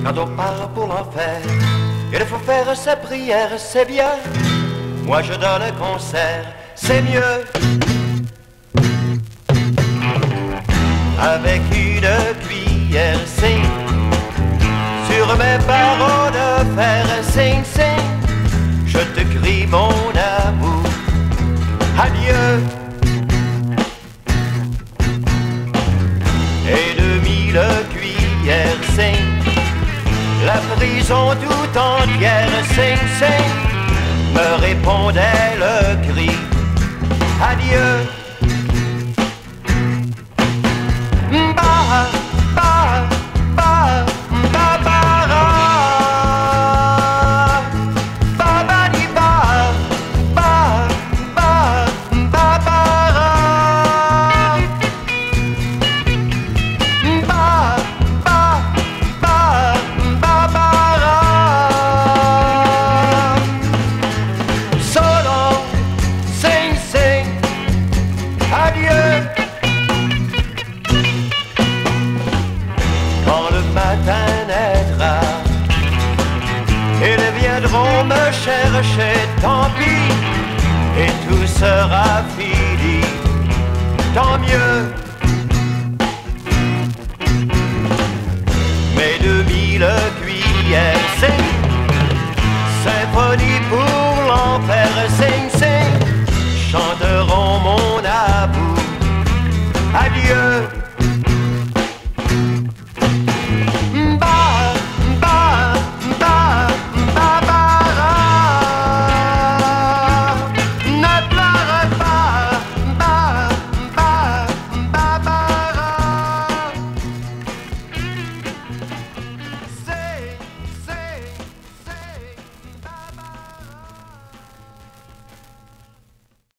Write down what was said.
Quand on part pour l'enfer, il faut faire sa prière, c'est bien. Moi je donne un concert, c'est mieux. Avec une cuillère, sing. Sur mes barreaux de fer, sing, sing. Je te crie mon amour, adieu. Et 2000 cuillères, sing. La prison tout entière, sing, sing. Me répondait le cri, adieu. Bah, bah, bah, bah, bara. Bah, bah, di, bah, bah, bah, bah, bara. Bah, bah, bah, bah, bara. So long, sing, sing, adieu. Quand le matin naîtra, ils viendront me chercher, tant pis, et tout sera fini, tant mieux.